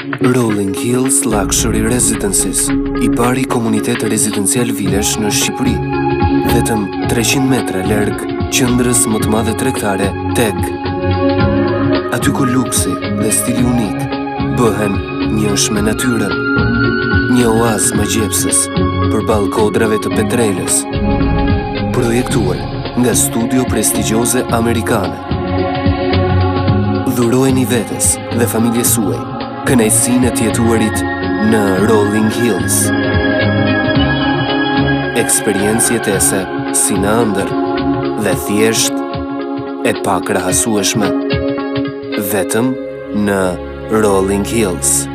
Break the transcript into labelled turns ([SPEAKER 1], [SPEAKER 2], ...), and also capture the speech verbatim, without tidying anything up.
[SPEAKER 1] Rolling Hills Luxury Residences, i pari komunitet rezidencial vilesh në Shqipëri, vetëm treqind metra larg qendrës më të madhe tregtare Teg. Aty ku luksi dhe stili unik bëhen njësh me natyrën, një oazë mëngjepsës përballë kodrave të Petrelës, projektuar nga studio prestigjioze amerikane. Dhurojeni vetes dhe familjes suaj kënaqësinë e të jetuarit në Rolling Hills. Eksperiencë jetese si në ëndër dhe thjesht e pakrahasueshme vetëm në Rolling Hills.